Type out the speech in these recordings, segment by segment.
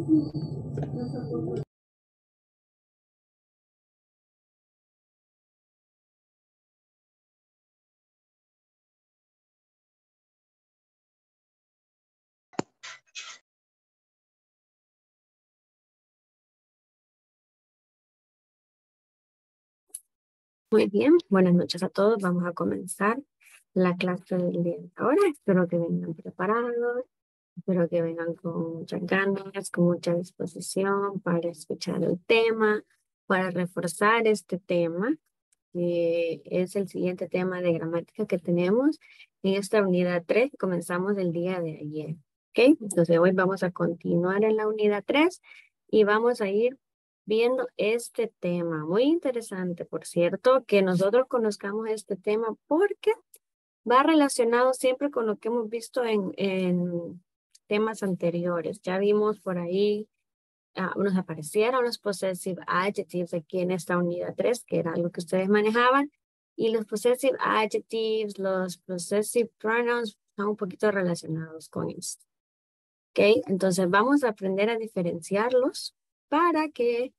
Muy bien, buenas noches a todos. Vamos a comenzar la clase del día de ahora. Espero que vengan preparados, espero que vengan con muchas ganas, con mucha disposición para escuchar el tema, para reforzar este tema, que es el siguiente tema de gramática que tenemos en esta unidad 3 que comenzamos el día de ayer. ¿Ok? Entonces hoy vamos a continuar en la unidad 3 y vamos a ir viendo este tema. Muy interesante, por cierto, que nosotros conozcamos este tema porque va relacionado siempre con lo que hemos visto en temas anteriores. Ya vimos por ahí, nos aparecieron los possessive adjectives aquí en esta unidad 3, que era algo que ustedes manejaban. Y los possessive adjectives, los possessive pronouns están un poquito relacionados con esto. ¿Ok? Entonces vamos a aprender a diferenciarlos para que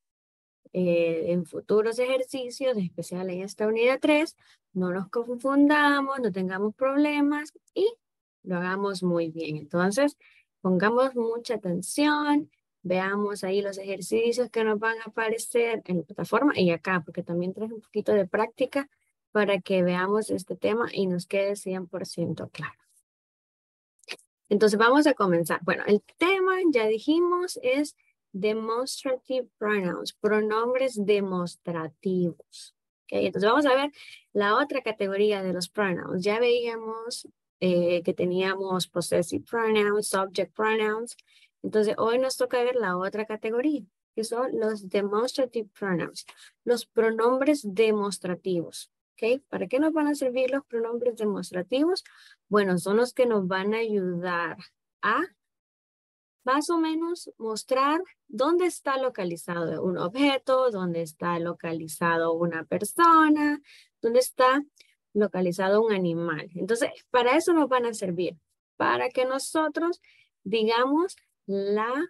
en futuros ejercicios, en especial en esta unidad 3, no nos confundamos, no tengamos problemas y lo hagamos muy bien. Entonces, pongamos mucha atención, veamos ahí los ejercicios que nos van a aparecer en la plataforma y acá, porque también trae un poquito de práctica para que veamos este tema y nos quede 100% claro. Entonces, vamos a comenzar. Bueno, el tema, ya dijimos, es demonstrative pronouns, pronombres demostrativos. ¿Okay? Entonces vamos a ver la otra categoría de los pronouns. Ya veíamos que teníamos possessive pronouns, subject pronouns. Entonces hoy nos toca ver la otra categoría, que son los demonstrative pronouns, los pronombres demostrativos. ¿Okay? ¿Para qué nos van a servir los pronombres demostrativos? Bueno, son los que nos van a ayudar a más o menos mostrar dónde está localizado un objeto, dónde está localizado una persona, dónde está localizado un animal. Entonces, para eso nos van a servir, para que nosotros digamos la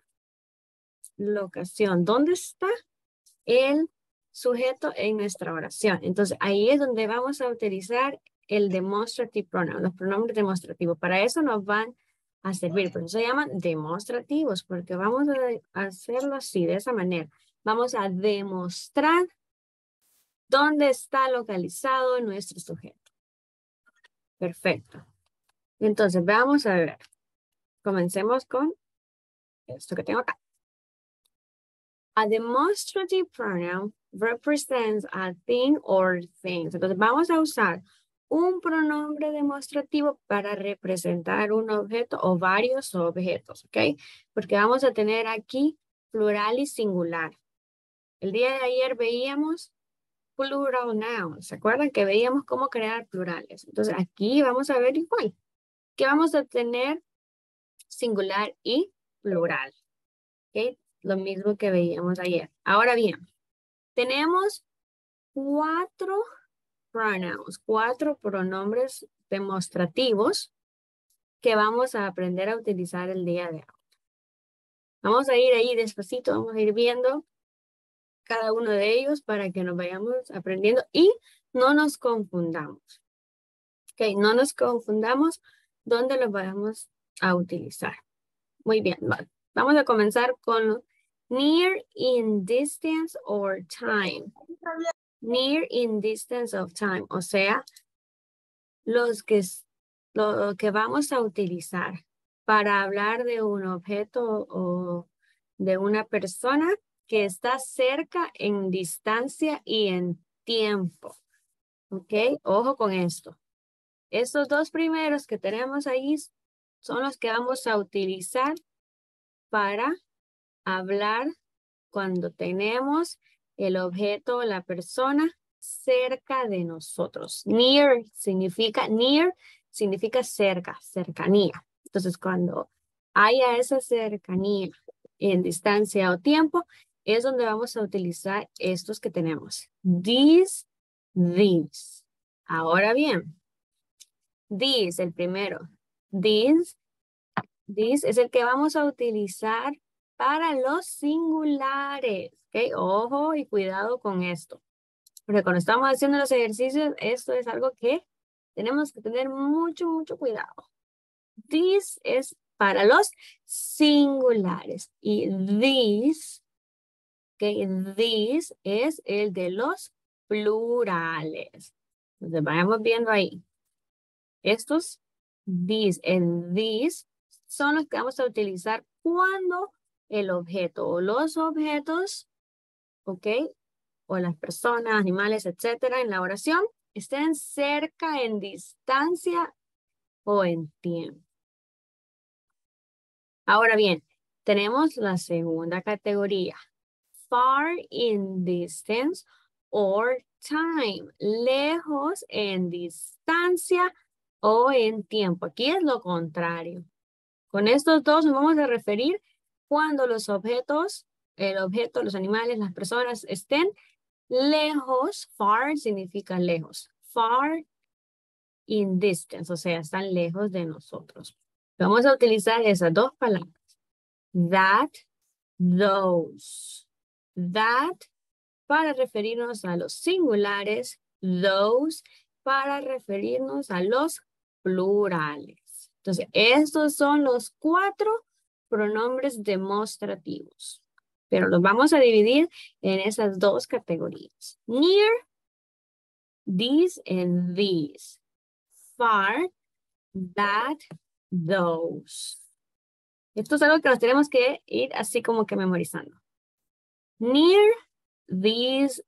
locación, dónde está el sujeto en nuestra oración. Entonces, ahí es donde vamos a utilizar el demonstrative pronoun, los pronombres demostrativos. Para eso nos van a servir, por eso se llaman demostrativos, porque vamos a hacerlo así, de esa manera. Vamos a demostrar dónde está localizado nuestro sujeto. Perfecto. Entonces, vamos a ver. Comencemos con esto que tengo acá. A demonstrative pronoun represents a thing or things. Entonces vamos a usar un pronombre demostrativo para representar un objeto o varios objetos, ¿ok? Porque vamos a tener aquí plural y singular. El día de ayer veíamos plural nouns. ¿Se acuerdan que veíamos cómo crear plurales? Entonces aquí vamos a ver igual. Que vamos a tener singular y plural. ¿Ok? Lo mismo que veíamos ayer. Ahora bien, tenemos 4 pronouns, 4 pronombres demostrativos que vamos a aprender a utilizar el día de hoy. Vamos a ir ahí despacito, vamos a ir viendo cada uno de ellos para que nos vayamos aprendiendo y no nos confundamos. Ok, no nos confundamos dónde los vamos a utilizar. Muy bien, vamos a comenzar con near, in distance or time. Near, in distance of time, o sea, lo que vamos a utilizar para hablar de un objeto o de una persona que está cerca en distancia y en tiempo. ¿Ok? Ojo con esto. Estos dos primeros que tenemos ahí son los que vamos a utilizar para hablar cuando tenemos el objeto o la persona cerca de nosotros. Near significa cerca, cercanía. Entonces, cuando haya esa cercanía en distancia o tiempo, es donde vamos a utilizar estos que tenemos. These. Ahora bien, these, el primero. This es el que vamos a utilizar para los singulares. ¿Ok? Ojo y cuidado con esto. Porque cuando estamos haciendo los ejercicios, esto es algo que tenemos que tener mucho, mucho cuidado. This es para los singulares. Y this, ¿ok? This es el de los plurales. Entonces, vayamos viendo ahí. Estos, these, and these son los que vamos a utilizar cuando el objeto o los objetos, ¿ok? O las personas, animales, etcétera, en la oración estén cerca en distancia o en tiempo. Ahora bien, tenemos la segunda categoría. Far in distance or time. Lejos en distancia o en tiempo. Aquí es lo contrario. Con estos dos nos vamos a referir cuando los objetos, el objeto, los animales, las personas estén lejos. Far significa lejos. Far in distance, o sea, están lejos de nosotros. Vamos a utilizar esas dos palabras. That, those. That para referirnos a los singulares, those para referirnos a los plurales. Entonces, estos son los 4 pronombres demostrativos, pero los vamos a dividir en esas dos categorías. Near, these and these. Far, that, those. Esto es algo que nos tenemos que ir así como que memorizando. Near, these,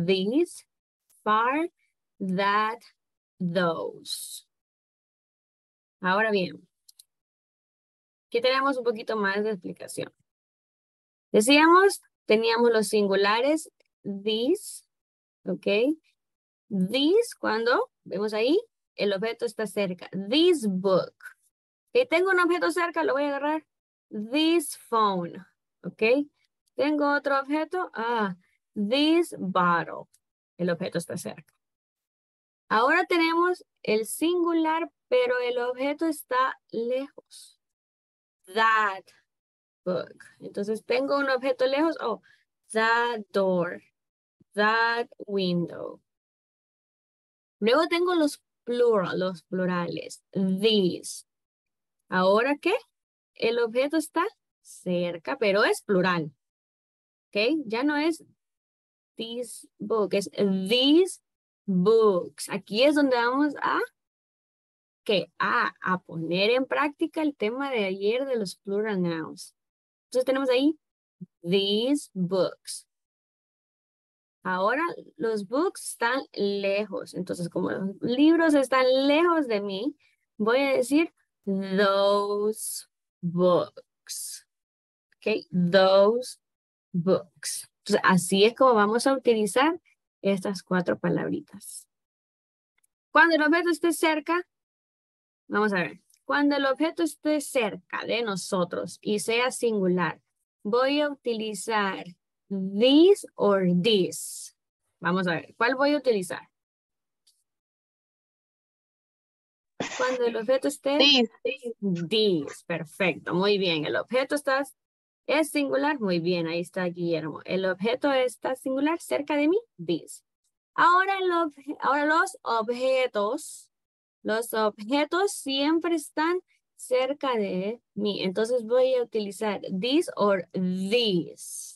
far, that, those. Ahora bien, aquí tenemos un poquito más de explicación. Decíamos, teníamos los singulares, these, ¿ok? These, cuando vemos ahí, el objeto está cerca. This book. Si tengo un objeto cerca, lo voy a agarrar. This phone, ¿ok? Tengo otro objeto, this bottle. El objeto está cerca. Ahora tenemos el singular, pero el objeto está lejos. That book. Entonces tengo un objeto lejos. Oh, that door. That window. Luego tengo los plurales. These. ¿Ahora qué? El objeto está cerca, pero es plural. ¿Ok? Ya no es this book, es these books. Aquí es donde vamos a poner en práctica el tema de ayer de los plural nouns. Entonces tenemos ahí these books. Ahora los books están lejos. Entonces como los libros están lejos de mí, voy a decir those books. Ok, those books. Entonces así es como vamos a utilizar estas 4 palabritas. Cuando el objeto esté cerca, vamos a ver. Cuando el objeto esté cerca de nosotros y sea singular, voy a utilizar this or this. Vamos a ver, ¿cuál voy a utilizar? Cuando el objeto esté... This, perfecto, muy bien. El objeto es singular, muy bien, ahí está Guillermo. El objeto está singular cerca de mí, this. Ahora los objetos siempre están cerca de mí. Entonces voy a utilizar this or these.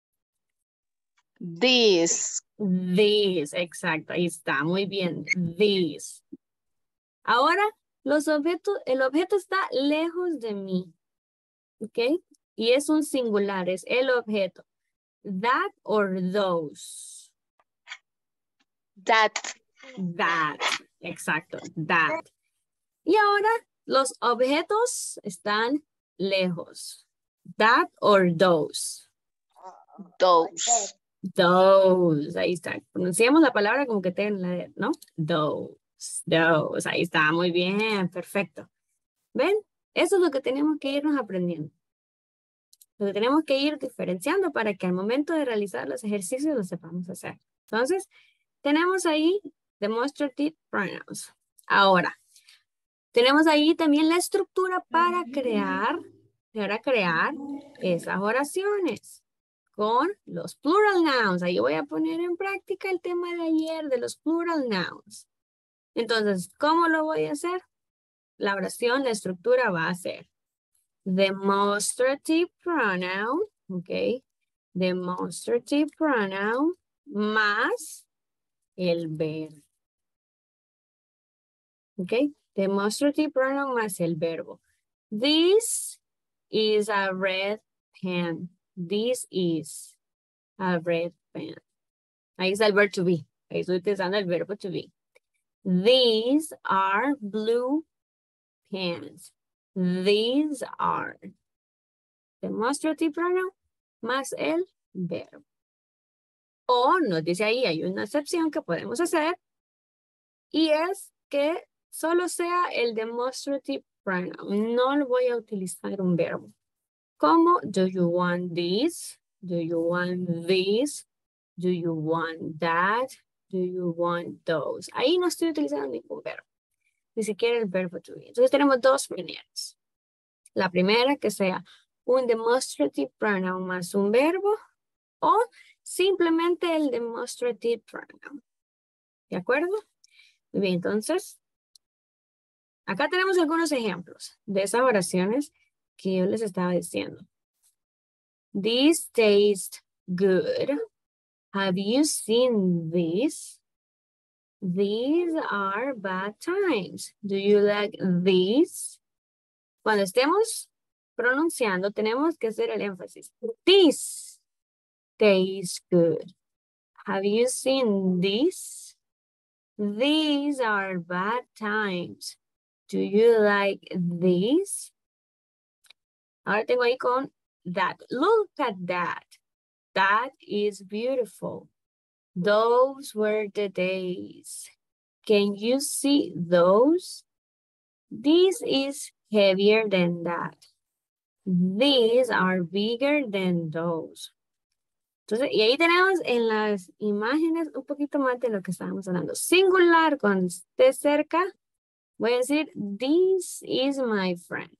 This. This, exacto, ahí está, muy bien, this. Ahora, el objeto está lejos de mí, ¿ok? Y es un singular, es el objeto. That or those. That. That, exacto, that. Y ahora los objetos están lejos. That or those. Those. Those, ahí está. Pronunciamos la palabra como que tenga la D, ¿no? Those, ahí está, muy bien, perfecto. ¿Ven? Eso es lo que tenemos que irnos aprendiendo. Lo que tenemos que ir diferenciando para que al momento de realizar los ejercicios lo sepamos hacer. Entonces, tenemos ahí demonstrative pronouns. Ahora, tenemos ahí también la estructura para crear para crear esas oraciones con los plural nouns. Ahí voy a poner en práctica el tema de ayer de los plural nouns. Entonces, ¿cómo lo voy a hacer? La oración, la estructura va a ser demonstrative pronoun, ¿ok? Demonstrative pronoun más el verbo, ¿ok? Demonstrative pronoun más el verbo. This is a red pen. This is a red pen. Ahí está el verbo to be. Ahí estoy utilizando el verbo to be. These are blue pens. These are. Demonstrative pronoun más el verbo. O nos dice ahí, hay una excepción que podemos hacer y es que solo sea el demonstrative pronoun. No lo voy a utilizar un verbo. Como, do you want this? Do you want this? Do you want that? Do you want those? Ahí no estoy utilizando ningún verbo. Ni siquiera el verbo to be. Entonces tenemos dos maneras. La primera que sea un demonstrative pronoun más un verbo o simplemente el demonstrative pronoun. ¿De acuerdo? Muy bien, entonces, acá tenemos algunos ejemplos de esas oraciones que yo les estaba diciendo. This tastes good. Have you seen this? These are bad times. Do you like these? Cuando estemos pronunciando, tenemos que hacer el énfasis. This tastes good. Have you seen this? These are bad times. Do you like these? Ahora tengo ahí con that. Look at that. That is beautiful. Those were the days. Can you see those? This is heavier than that. These are bigger than those. Entonces, y ahí tenemos en las imágenes un poquito más de lo que estábamos hablando. Singular, cuando esté cerca, voy a decir, this is my friend.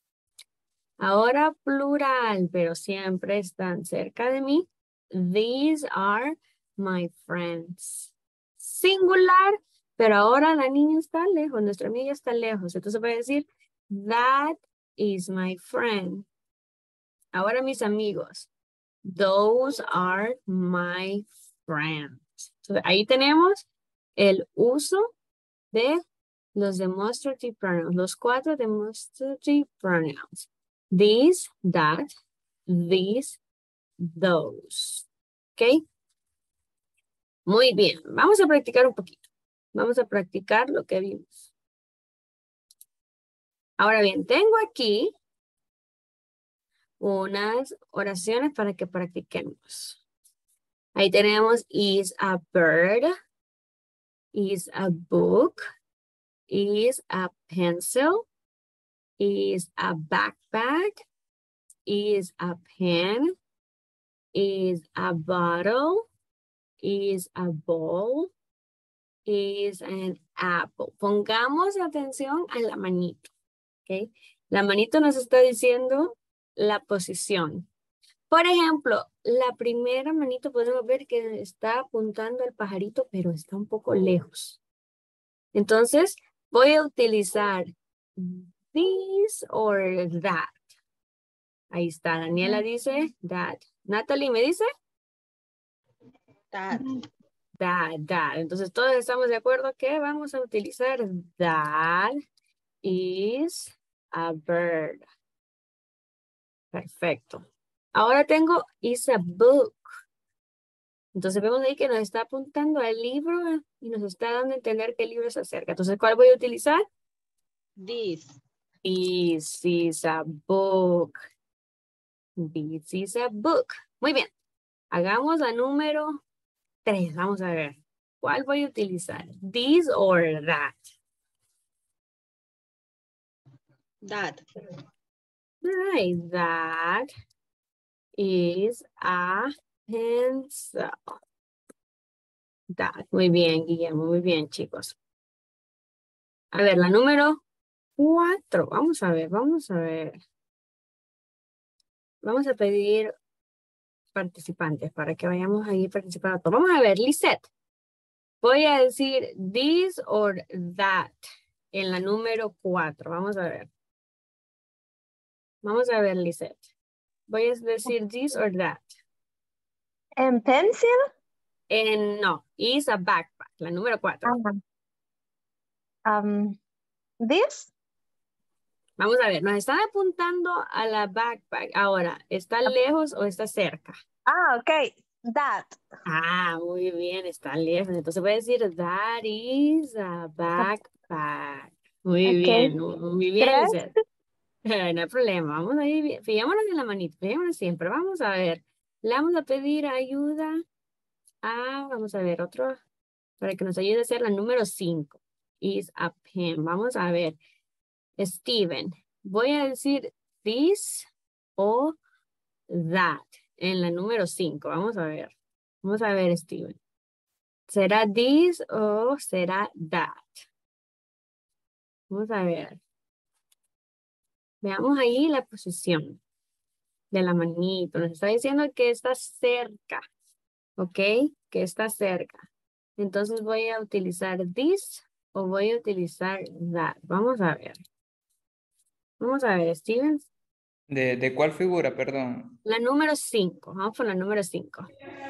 Ahora plural, pero siempre están cerca de mí. These are my friends. Singular, pero ahora la niña está lejos, nuestra amiga está lejos. Entonces voy a decir, that is my friend. Ahora mis amigos. Those are my friends. Entonces, ahí tenemos el uso de los demonstrative pronouns, los 4 demonstrative pronouns. This, that, these, those. ¿Ok? Muy bien. Vamos a practicar un poquito. Vamos a practicar lo que vimos. Ahora bien, tengo aquí unas oraciones para que practiquemos. Ahí tenemos is a bird, is a book, is a pencil, is a backpack, is a pen, is a bottle, is a ball, is an apple. Pongamos atención a la manito, ¿ok? La manito nos está diciendo la posición. Por ejemplo, la primera manito podemos ver que está apuntando al pajarito, pero está un poco lejos. Entonces, voy a utilizar this or that. Ahí está, Daniela dice that. Natalie me dice That. that. Entonces, todos estamos de acuerdo que vamos a utilizar that is a bird. Perfecto. Ahora tengo is a book. Entonces vemos ahí que nos está apuntando al libro y nos está dando a entender qué libro se acerca. Entonces, ¿cuál voy a utilizar? This. This is a book. This is a book. Muy bien. Hagamos la número 3. Vamos a ver. ¿Cuál voy a utilizar? This or that? That. Right. That is a pencil. That. Muy bien, Guillermo. Muy bien, chicos. A ver, la número 4. Vamos a ver, vamos a ver. vamos a pedir participantes para que vayamos ahí participando. Vamos a ver, Lisette. Voy a decir this or that en la número 4. Vamos a ver. Vamos a ver, Lisette. Voy a decir this or that. ¿En pencil? No, is a backpack, la número 4. This? Vamos a ver, nos están apuntando a la backpack. Ahora, ¿está lejos o está cerca? Ok. That. Muy bien, está lejos. Entonces voy a decir, that is a backpack. Muy bien, muy bien, ¿Tres? Lisette. No hay problema, vamos a ir, fijémonos en la manita, fijémonos siempre. Vamos a ver, le vamos a pedir ayuda vamos a ver, otro, para que nos ayude a hacer la número 5. Is a pen. Vamos a ver, Steven, voy a decir this o that en la número 5. Vamos a ver. Vamos a ver, Steven. ¿Será this o será that? Vamos a ver. Veamos ahí la posición de la manito. Nos está diciendo que está cerca. ¿Ok? Que está cerca. Entonces voy a utilizar this o voy a utilizar that. Vamos a ver. Vamos a ver, Steven. ¿De cuál figura, perdón? La número 5. Vamos por la número 5.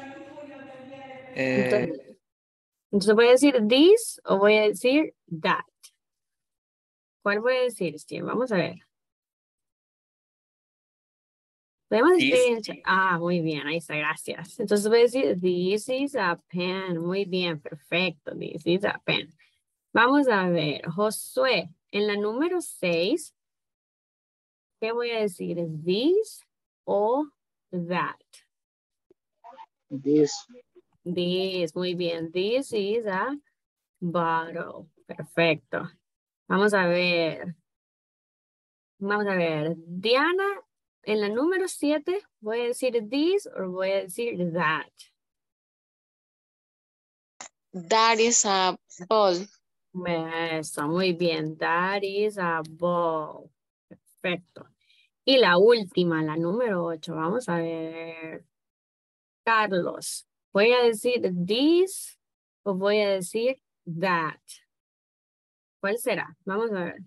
Entonces voy a decir this o voy a decir that. ¿Cuál voy a decir, Steven? Vamos a ver. Podemos escribir en chat. Muy bien, ahí está, gracias. Entonces voy a decir, this is a pen. Muy bien, perfecto. This is a pen. Vamos a ver, Josué, en la número 6, ¿qué voy a decir? ¿This o that? This. This, muy bien. This is a bottle. Perfecto. Vamos a ver. Vamos a ver. Diana, en la número 7, ¿voy a decir this o voy a decir that? That is a ball. Eso, muy bien. That is a ball. Perfecto. Y la última, la número 8. Vamos a ver. Carlos, ¿voy a decir this o voy a decir that? ¿Cuál será? Vamos a ver.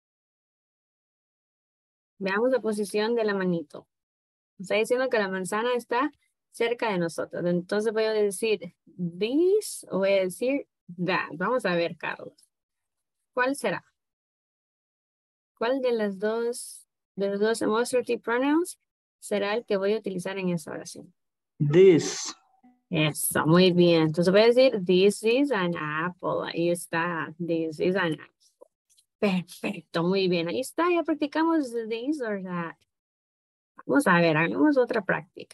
Veamos la posición de la manito. Está diciendo que la manzana está cerca de nosotros. Entonces voy a decir this o voy a decir that. Vamos a ver, Carlos. ¿Cuál será? ¿Cuál de los dos demonstrative pronouns será el que voy a utilizar en esta oración? This. Eso, muy bien. Entonces voy a decir, this is an apple. Ahí está, this is an apple. Perfecto, muy bien. Ahí está, ya practicamos this or that. Vamos a ver, hagamos otra práctica.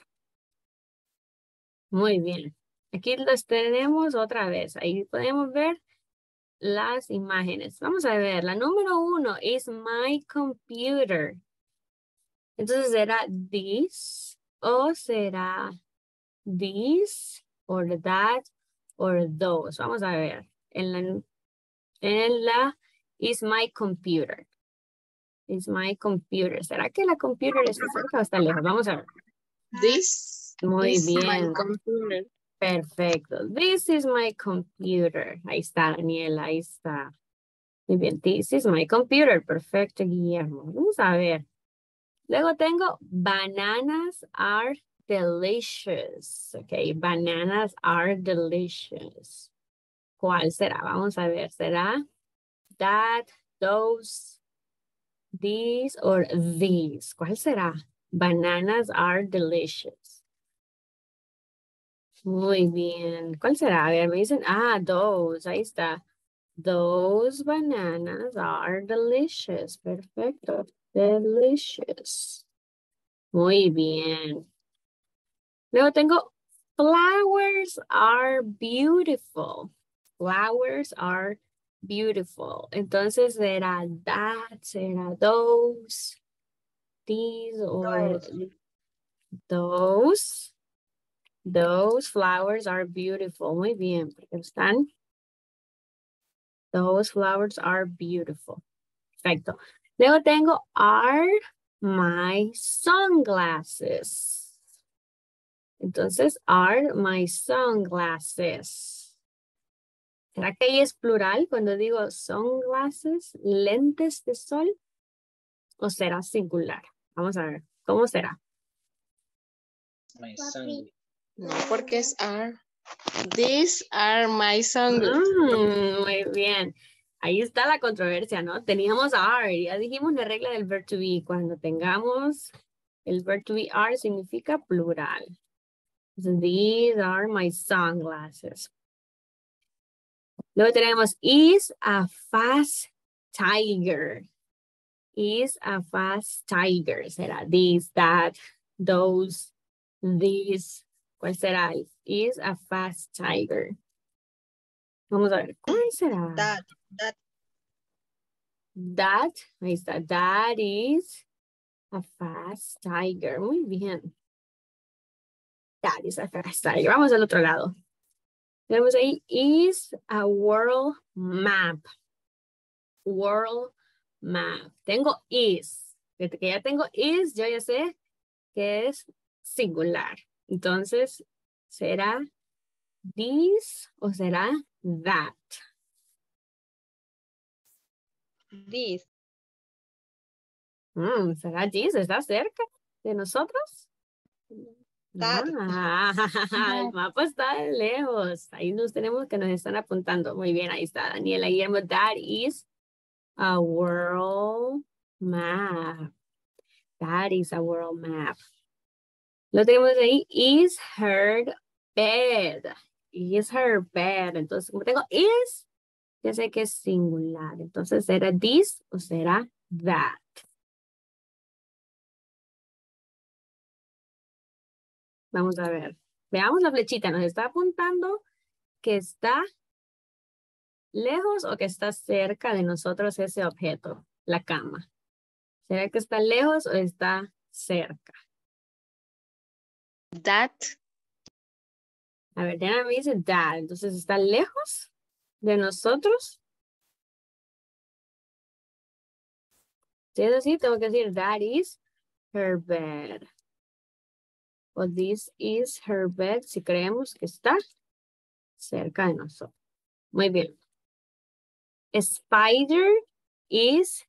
Muy bien. Aquí los tenemos otra vez. Ahí podemos ver las imágenes. Vamos a ver, la número 1 is my computer. Entonces, ¿será this o será this or that or those? Vamos a ver. En la is my computer. Is my computer. ¿Será que la computer está cerca o está lejos? Vamos a ver. This Muy is bien. my computer. Perfecto. This is my computer. Ahí está, Daniela. Ahí está. Muy bien. This is my computer. Perfecto, Guillermo. Vamos a ver. Luego tengo bananas are delicious. Ok, bananas are delicious. ¿Cuál será? Vamos a ver. ¿Será that, those, these, or these? ¿Cuál será? Bananas are delicious. Muy bien. ¿Cuál será? A ver, me dicen, those. Ahí está. Those bananas are delicious. Perfecto. Delicious. Muy bien. Luego tengo flowers are beautiful. Flowers are beautiful. Entonces será that, será those, these, or those. Those flowers are beautiful. Muy bien, porque están. Those flowers are beautiful. Perfecto. Luego tengo are my sunglasses. Entonces, are my sunglasses. ¿Será que ahí es plural cuando digo sunglasses, lentes de sol? ¿O será singular? Vamos a ver, ¿cómo será? No, porque es are. These are my sunglasses. Muy bien. Ahí está la controversia, ¿no? Teníamos are, ya dijimos la regla del verb to be. Cuando tengamos el verb to be are significa plural. Entonces, these are my sunglasses. Luego tenemos is a fast tiger. Is a fast tiger. Será this, that, those, these. ¿Cuál será? Is a fast tiger. Vamos a ver, ¿cuál será? That. That, ahí está. That is a fast tiger. Muy bien. That is a fast tiger. Vamos al otro lado. Tenemos ahí, is a world map. World map. Tengo is. Desde que ya tengo is, yo ya sé que es singular. Entonces, ¿será this o será that? This. ¿Será this? ¿Está cerca de nosotros? That. El mapa está lejos. Ahí nos tenemos que nos están apuntando. Muy bien, ahí está Daniela Guillermo. That is a world map. That is a world map. Lo tenemos ahí. Is her bed. Is her bed. Entonces, como tengo is, ya sé que es singular. Entonces, ¿será this o será that? Vamos a ver. Veamos la flechita. ¿Nos está apuntando que está lejos o que está cerca de nosotros ese objeto? La cama. ¿Será que está lejos o está cerca? That. A ver, Diana me dice that. Entonces, ¿está lejos de nosotros? Si es así, tengo que decir that is her bed. O this is her bed si creemos que está cerca de nosotros. Muy bien. A spider is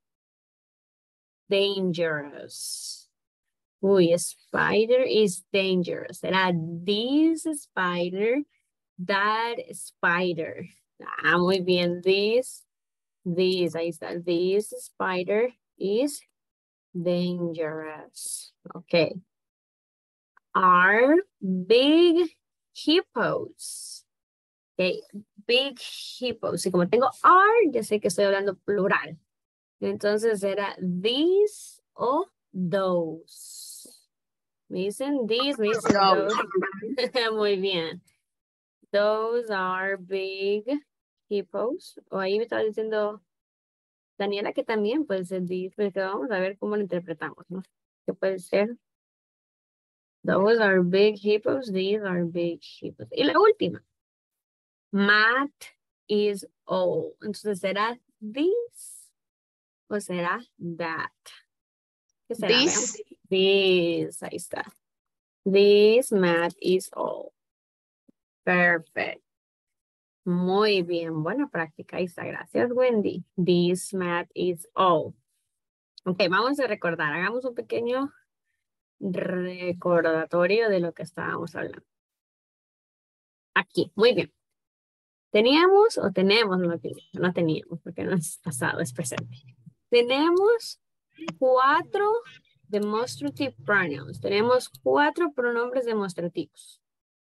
dangerous. Uy, a spider is dangerous. Será this spider, that spider. Muy bien. This, ahí está. This spider is dangerous. Okay. Are big hippos. Okay, big hippos. Y como tengo are, ya sé que estoy hablando plural. Entonces era these o those. Me dicen these, me dicen those. Muy bien. Those are big hippos. O ahí me estaba diciendo Daniela que también puede ser these, pero que vamos a ver cómo lo interpretamos, ¿no? ¿Qué puede ser? Those are big hippos. These are big hippos. Y la última. Matt is old. Entonces, ¿será this o será that? ¿Qué será? This. Veamos. This. Ahí está. This Matt is old. Perfect. Muy bien. Buena práctica. Ahí está. Gracias, Wendy. This Matt is old. Ok, vamos a recordar. Hagamos un pequeño recordatorio de lo que estábamos hablando. Aquí, muy bien. ¿Teníamos o tenemos? No teníamos porque no es pasado, es presente. Tenemos 4 demonstrative pronouns. Tenemos 4 pronombres demostrativos.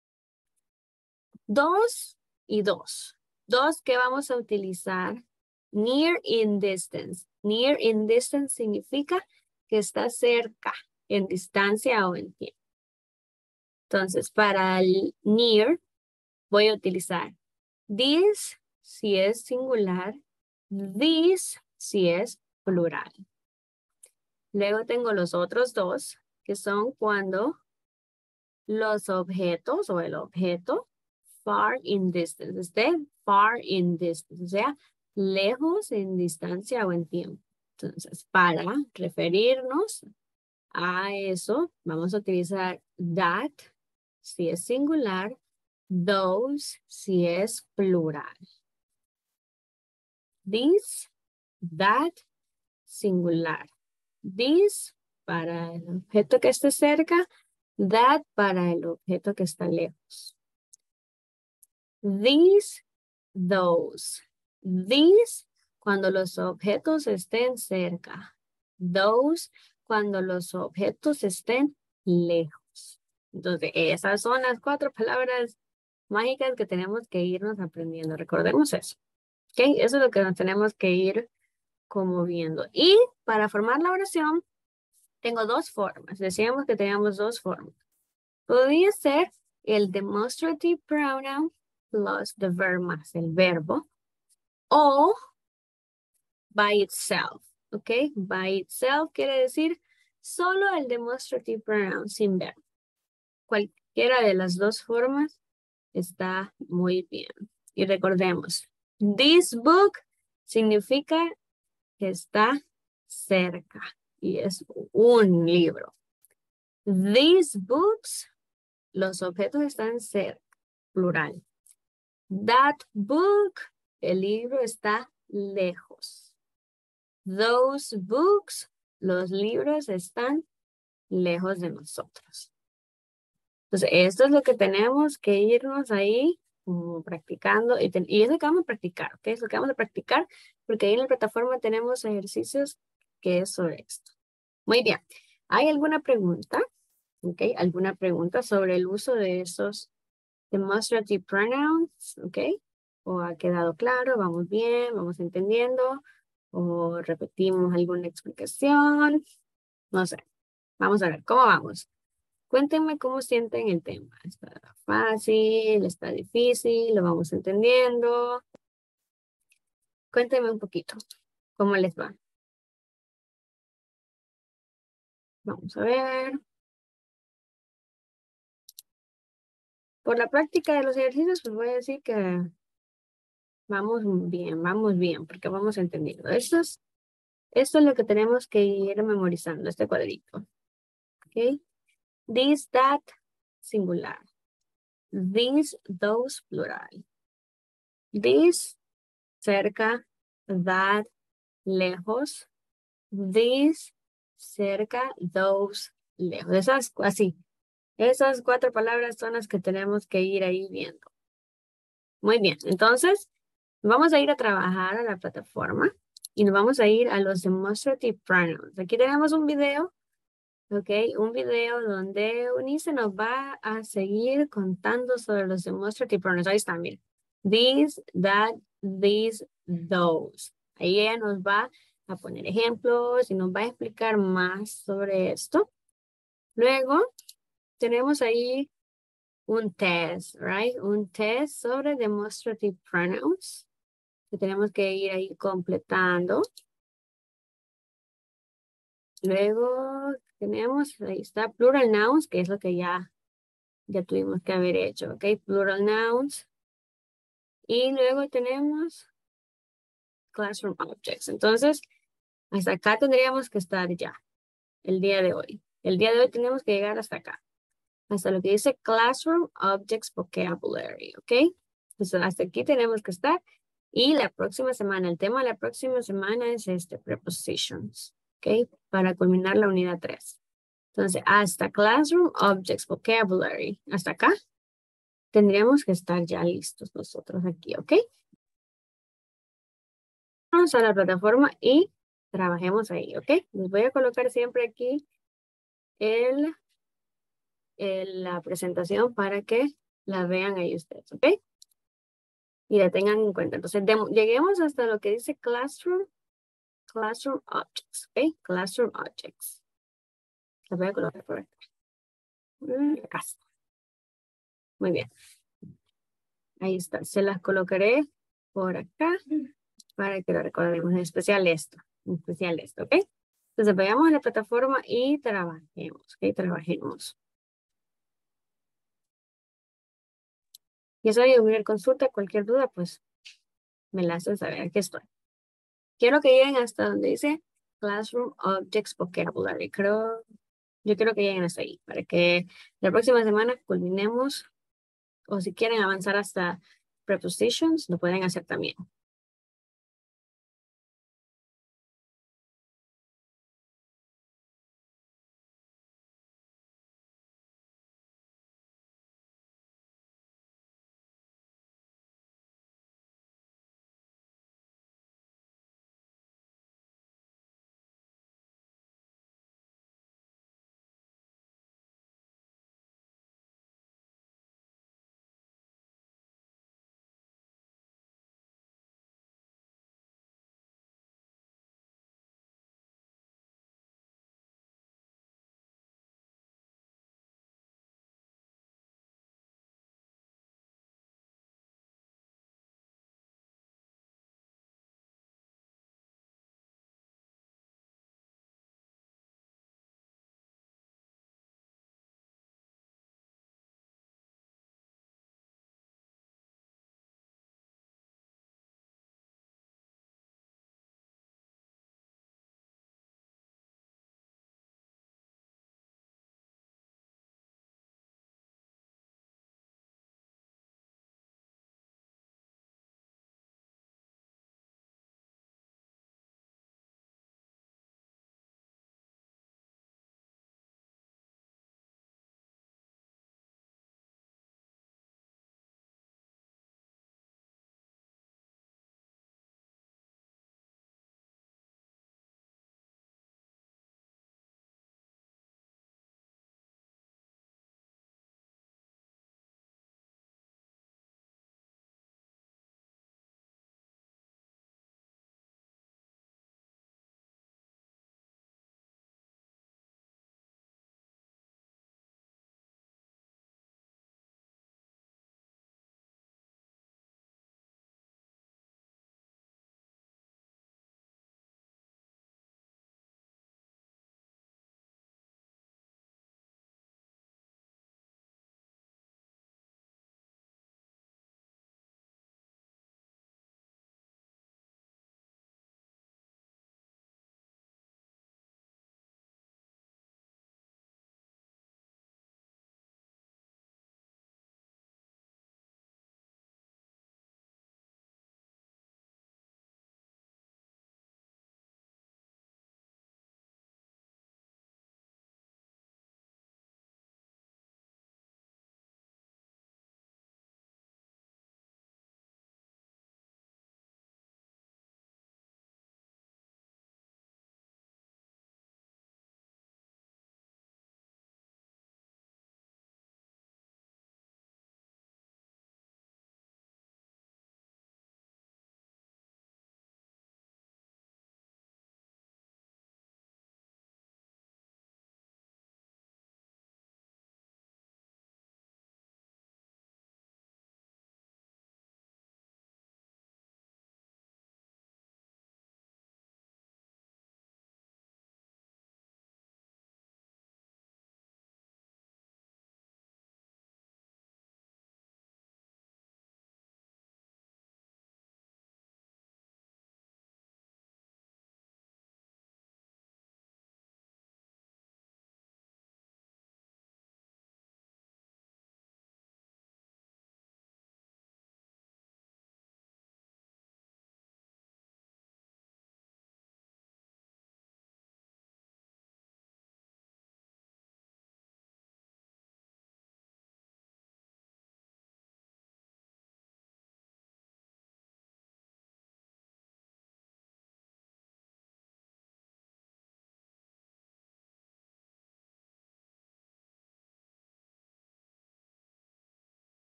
2 y 2. 2 que vamos a utilizar near in distance. Near in distance significa que está cerca, en distancia o en tiempo. Entonces, para el near voy a utilizar this si es singular, this si es plural. Luego tengo los otros 2 que son cuando los objetos o el objeto far in distance, esté far in distance, o sea, lejos en distancia o en tiempo. Entonces, para referirnos a eso vamos a utilizar that si es singular, those si es plural. This, that, singular. This para el objeto que esté cerca, that para el objeto que está lejos. These, those. These cuando los objetos estén cerca. Those cuando los objetos estén lejos. Entonces, esas son las 4 palabras mágicas que tenemos que irnos aprendiendo. Recordemos eso. ¿Ok? Eso es lo que nos tenemos que ir como viendo. Y para formar la oración, tengo 2 formas. Decíamos que teníamos 2 formas. Podría ser el demonstrative pronoun plus the verb más el verbo. O by itself. ¿Ok? By itself quiere decir solo el demonstrative pronoun sin verbo. Cualquiera de las 2 formas está muy bien. Y recordemos, this book significa que está cerca y es un libro. These books, los objetos están cerca, plural. That book, el libro está lejos. Those books, los libros están lejos de nosotros. Entonces, esto es lo que tenemos que irnos ahí como practicando. Y es lo que vamos a practicar, ¿ok? Es lo que vamos a practicar porque ahí en la plataforma tenemos ejercicios que es sobre esto. Muy bien. ¿Hay alguna pregunta? ¿Ok? ¿Alguna pregunta sobre el uso de esos demonstrative pronouns? ¿Ok? ¿O ha quedado claro? ¿Vamos bien? ¿Vamos entendiendo? ¿O repetimos alguna explicación? No sé. Vamos a ver, ¿cómo vamos? Cuéntenme cómo sienten el tema. ¿Está fácil? ¿Está difícil? ¿Lo vamos entendiendo? Cuéntenme un poquito. ¿Cómo les va? Vamos a ver. Por la práctica de los ejercicios, pues voy a decir que vamos bien, porque vamos entendiendo. Esto es lo que tenemos que ir memorizando, este cuadrito. ¿Ok? This, that, singular. These, those, plural. This, cerca. That, lejos. This, cerca. Those, lejos. Esas 4 palabras son las que tenemos que ir ahí viendo. Muy bien, entonces vamos a ir a trabajar a la plataforma y nos vamos a ir a los demonstrative pronouns. Aquí tenemos un video, ¿ok? Un video donde Eunice nos va a seguir contando sobre los demonstrative pronouns. Ahí están, miren. These, that, these, those. Ahí ella nos va a poner ejemplos y nos va a explicar más sobre esto. Luego tenemos ahí un test, right? Un test sobre demonstrative pronouns que tenemos que ir ahí completando. Luego tenemos, ahí está, plural nouns, que es lo que ya tuvimos que haber hecho, ¿ok? Plural nouns. Y luego tenemos classroom objects. Entonces, hasta acá tendríamos que estar ya, el día de hoy. El día de hoy tenemos que llegar hasta acá. Hasta lo que dice Classroom Objects Vocabulary, ¿ok? Entonces, hasta aquí tenemos que estar. Y la próxima semana, el tema de la próxima semana es prepositions, ¿ok? Para culminar la unidad 3. Entonces, hasta Classroom Objects Vocabulary, hasta acá, tendríamos que estar ya listos nosotros aquí, ¿ok? Vamos a la plataforma y trabajemos ahí, ¿ok? Les voy a colocar siempre aquí la presentación para que la vean ahí ustedes, ¿ok? Y la tengan en cuenta. Entonces, lleguemos hasta lo que dice Classroom Objects, ¿ok? Classroom Objects. La voy a colocar por acá. Acá está. Muy bien. Ahí está. Se las colocaré por acá para que lo recordemos. En especial esto, ¿ok? Entonces, vayamos a la plataforma y trabajemos, ¿ok? Trabajemos. Y eso de cualquier consulta, cualquier duda, pues me la hacen saber. Aquí estoy. Quiero que lleguen hasta donde dice Classroom Objects Vocabulary. Creo Yo quiero que lleguen hasta ahí para que la próxima semana culminemos o si quieren avanzar hasta prepositions, lo pueden hacer también.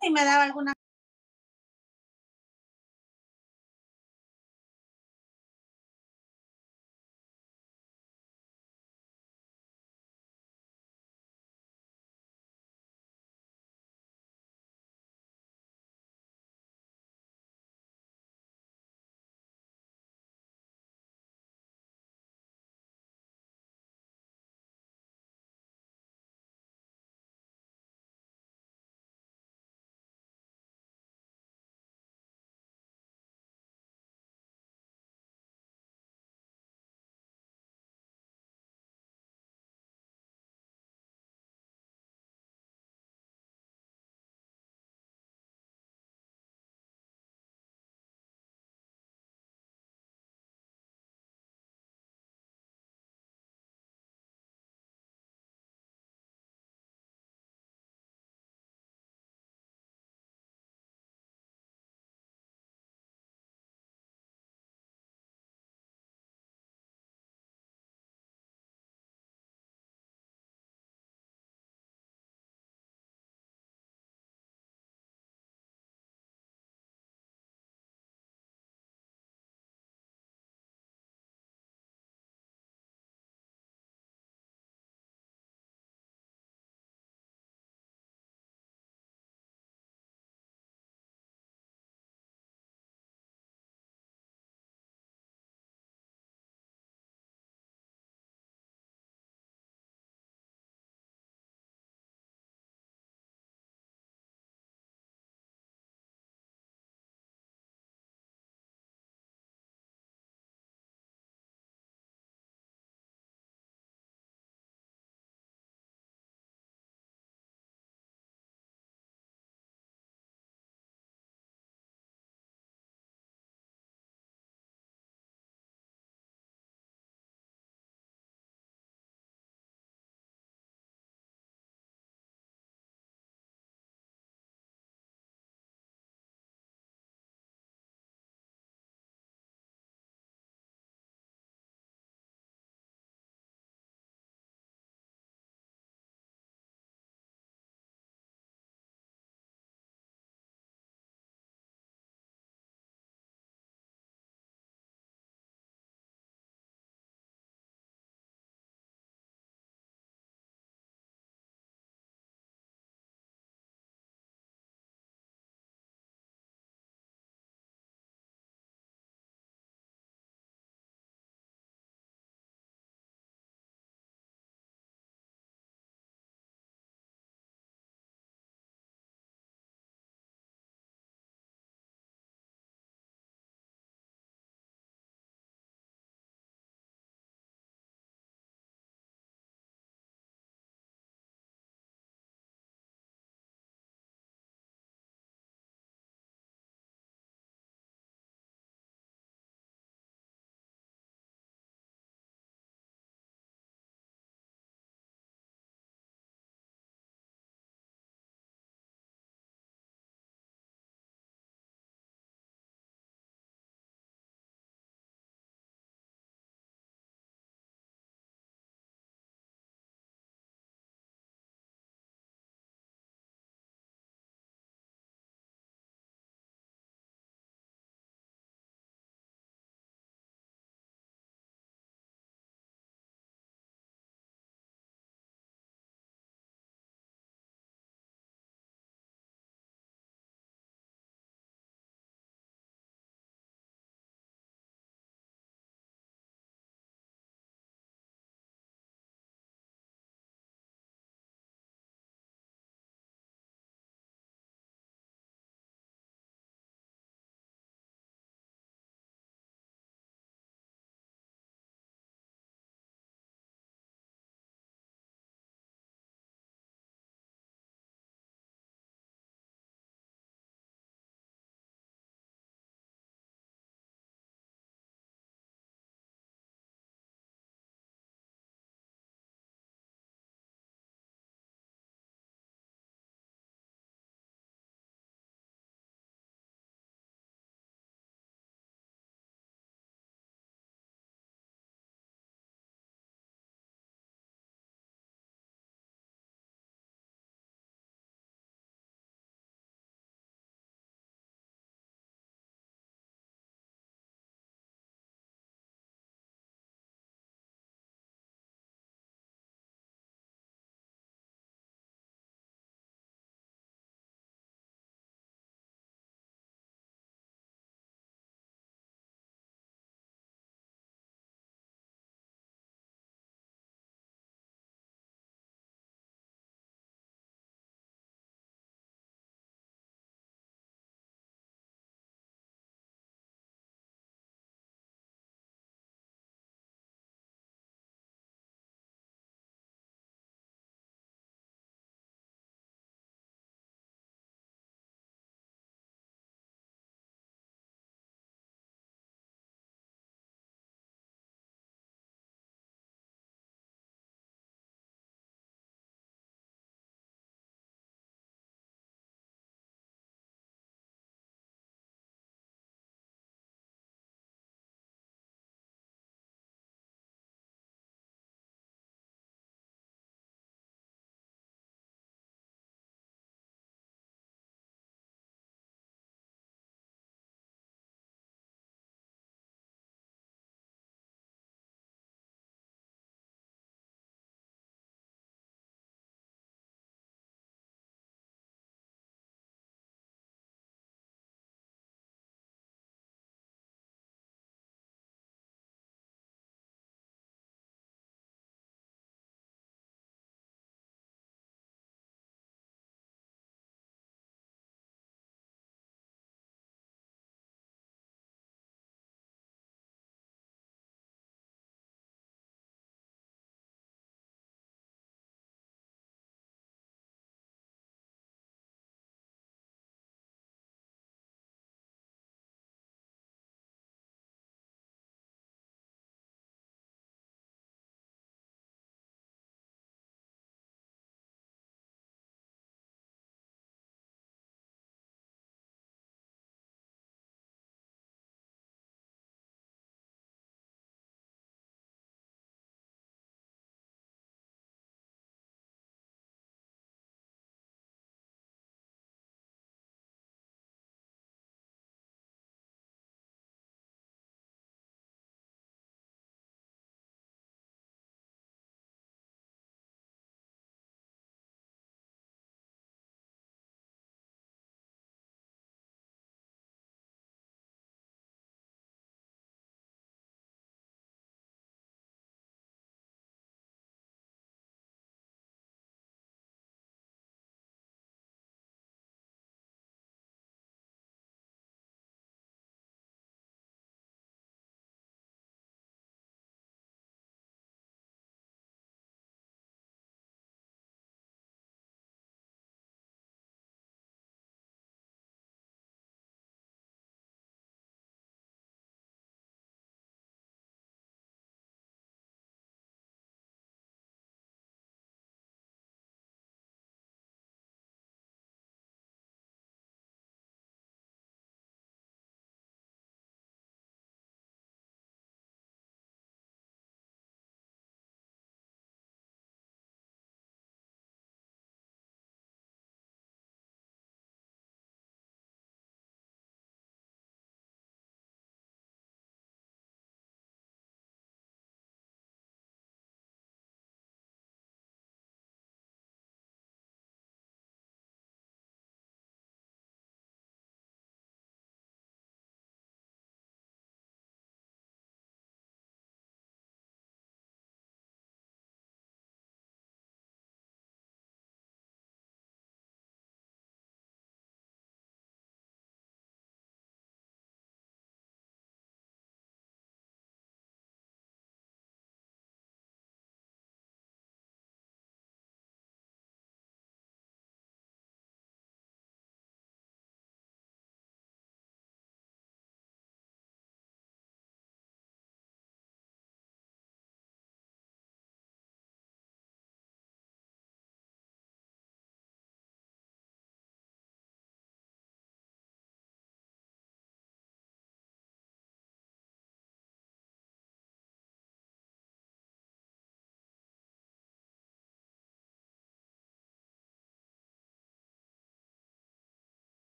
y me daba alguna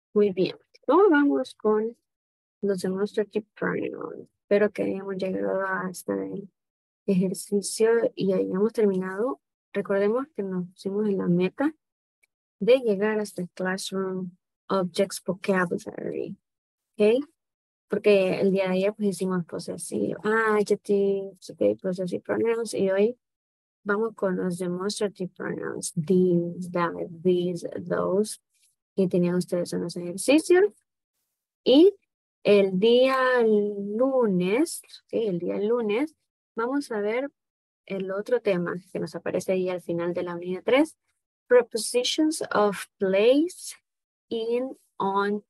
Muy bien. Ahora vamos con los demonstrative pronouns. Espero que hayamos llegado hasta el ejercicio y hayamos terminado. Recordemos que nos pusimos en la meta de llegar hasta el Classroom Objects Vocabulary. ¿Ok? Porque el día de ayer pues hicimos possessive adjectives, okay, possessive pronouns, y hoy vamos con los demonstrative pronouns, these, that, these, those, que tenían ustedes en los ejercicios. Y el día lunes, okay, el día lunes, vamos a ver el otro tema que nos aparece ahí al final de la unidad 3, prepositions of place, in, on,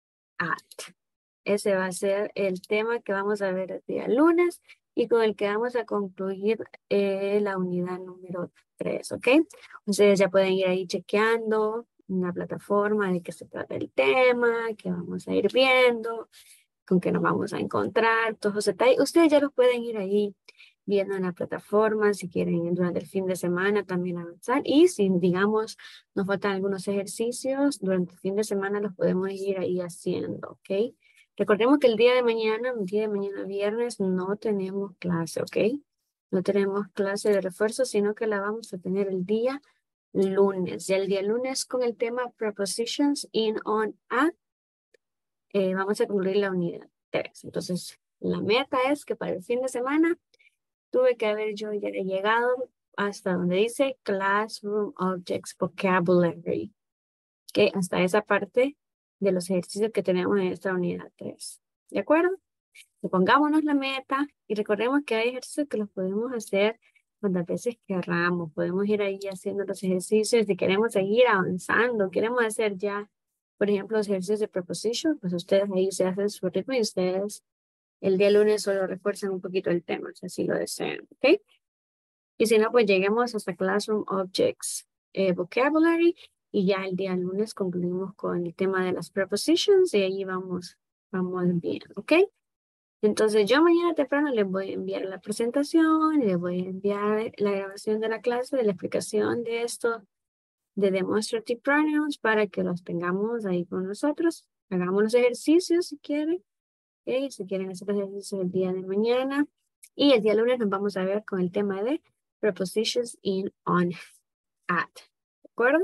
at. Ese va a ser el tema que vamos a ver el día lunes y con el que vamos a concluir la unidad número 3, ¿ok? Ustedes ya pueden ir ahí chequeando una plataforma de qué se trata el tema, que vamos a ir viendo, con qué nos vamos a encontrar, todos los detalles. Ustedes ya los pueden ir ahí viendo en la plataforma, si quieren durante el fin de semana también avanzar. Y si, digamos, nos faltan algunos ejercicios, durante el fin de semana los podemos ir ahí haciendo, ¿ok? Recordemos que el día de mañana viernes, no tenemos clase, ¿ok? No tenemos clase de refuerzo, sino que la vamos a tener el día lunes. Y el día lunes con el tema Prepositions in, on, at, vamos a concluir la unidad 3. Entonces, la meta es que para el fin de semana tuve que haber yo ya llegado hasta donde dice Classroom Objects Vocabulary. ¿Ok? Hasta esa parte de los ejercicios que tenemos en esta unidad 3. ¿De acuerdo? Pongámonos la meta y recordemos que hay ejercicios que los podemos hacer cuantas veces querramos. Podemos ir ahí haciendo los ejercicios. Si queremos seguir avanzando, queremos hacer ya, por ejemplo, los ejercicios de preposition, pues ustedes ahí se hacen su ritmo y ustedes el día lunes solo refuerzan un poquito el tema, si así lo desean, ¿ok? Y si no, pues lleguemos hasta Classroom Objects Vocabulary y ya el día lunes concluimos con el tema de las prepositions y ahí vamos bien, ¿ok? Entonces yo mañana temprano les voy a enviar la presentación, les voy a enviar la grabación de la clase, de la explicación de esto, de demonstrative pronouns, para que los tengamos ahí con nosotros. Hagamos los ejercicios si quieren. Okay, si quieren hacer los ejercicios el día de mañana. Y el día lunes nos vamos a ver con el tema de prepositions in, on, at. ¿De acuerdo?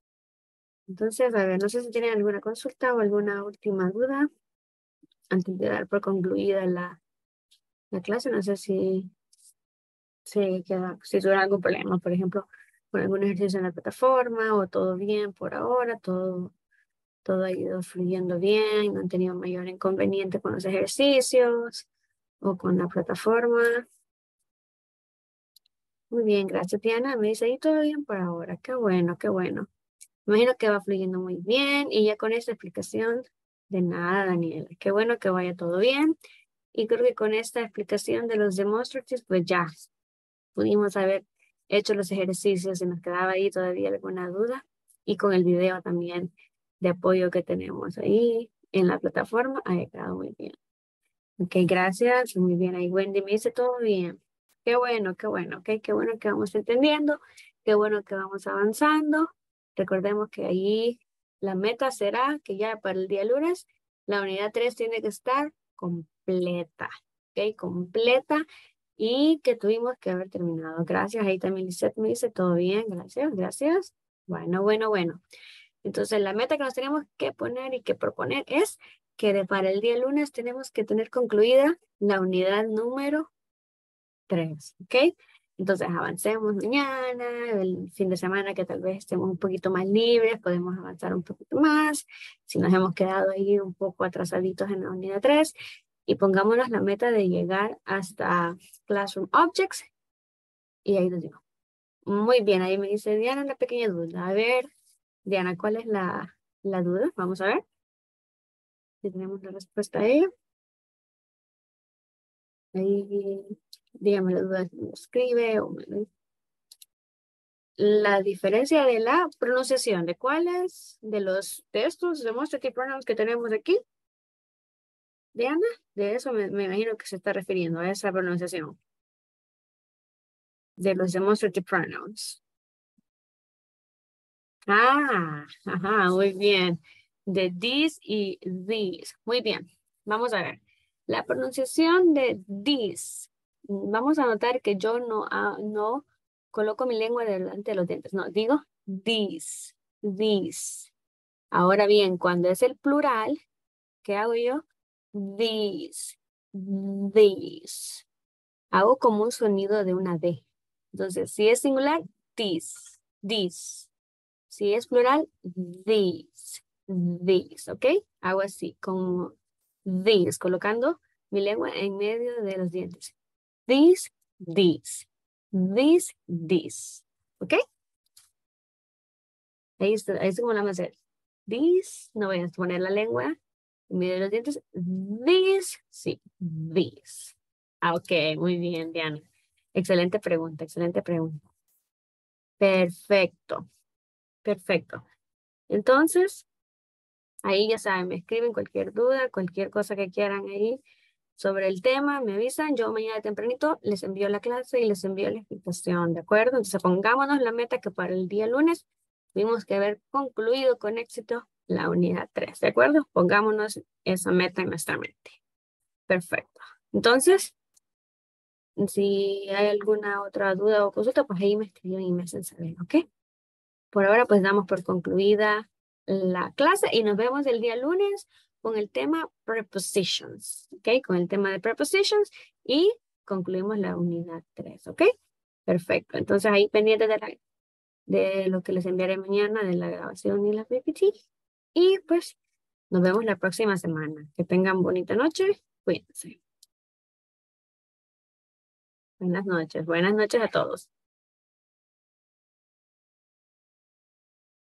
Entonces, a ver, no sé si tienen alguna consulta o alguna última duda antes de dar por concluida la clase. No sé si tuviera algún problema, por ejemplo, con algún ejercicio en la plataforma o todo bien por ahora, todo ha ido fluyendo bien, no han tenido mayor inconveniente con los ejercicios o con la plataforma. Muy bien, gracias Diana. Me dice ahí todo bien por ahora. Qué bueno, qué bueno. Imagino que va fluyendo muy bien y ya con esta explicación, de nada Daniela. Qué bueno que vaya todo bien. Y creo que con esta explicación de los demonstratives, pues ya pudimos haber hecho los ejercicios si nos quedaba ahí todavía alguna duda. Y con el video también de apoyo que tenemos ahí en la plataforma, ha quedado muy bien. Ok, gracias. Muy bien, ahí Wendy me dice todo bien. Qué bueno, ok, qué bueno que vamos entendiendo, qué bueno que vamos avanzando. Recordemos que ahí la meta será que ya para el día lunes la unidad 3 tiene que estar completa, ok, completa y que tuvimos que haber terminado. Gracias, ahí también Lisette me dice todo bien, gracias, gracias. Bueno. Entonces la meta que nos tenemos que poner y que proponer es que para el día lunes tenemos que tener concluida la unidad número 3, ¿ok? Entonces avancemos mañana, el fin de semana que tal vez estemos un poquito más libres, podemos avanzar un poquito más, si nos hemos quedado ahí un poco atrasaditos en la unidad 3, y pongámonos la meta de llegar hasta Classroom Objects, y ahí lo digo. Muy bien, ahí me dice Diana una pequeña duda. A ver, Diana, ¿cuál es la duda? Vamos a ver si tenemos la respuesta a ella. Ahí, dígame la duda, me escribe o la diferencia de la pronunciación, ¿de cuáles de los textos demonstrative pronouns que tenemos aquí? Diana, de eso me imagino que se está refiriendo a esa pronunciación de los demonstrative pronouns. Ah, ajá, muy bien. de this y these. Muy bien. Vamos a ver. La pronunciación de this. Vamos a notar que yo no coloco mi lengua delante de los dientes. No, digo this, this. Ahora bien, cuando es el plural, ¿qué hago yo? These, these. Hago como un sonido de una D. Entonces, si es singular, this, this. Si es plural, these, these, ¿ok? Hago así, como these, colocando mi lengua en medio de los dientes. These, these, these, these, ¿ok? Ahí es como la vamos a hacer. These, no voy a poner la lengua en medio de los dientes. These, sí, these. Ah, ok, muy bien, Diana. Excelente pregunta, excelente pregunta. Perfecto, perfecto. Entonces, ahí ya saben, me escriben cualquier duda, cualquier cosa que quieran ahí sobre el tema, me avisan. Yo mañana tempranito les envío la clase y les envío la explicación, ¿de acuerdo? Entonces, pongámonos la meta que para el día lunes tuvimos que haber concluido con éxito la unidad 3, ¿de acuerdo? Pongámonos esa meta en nuestra mente. Perfecto. Entonces, si hay alguna otra duda o consulta, pues ahí me escriben y me hacen saber, ¿ok? Por ahora, pues damos por concluida la clase y nos vemos el día lunes con el tema prepositions, ¿ok? Con el tema de prepositions y concluimos la unidad 3, ¿ok? Perfecto. Entonces ahí pendiente de lo que les enviaré mañana, de la grabación y la PPT. Y pues nos vemos la próxima semana. Que tengan bonita noche. Cuídense. Buenas noches a todos.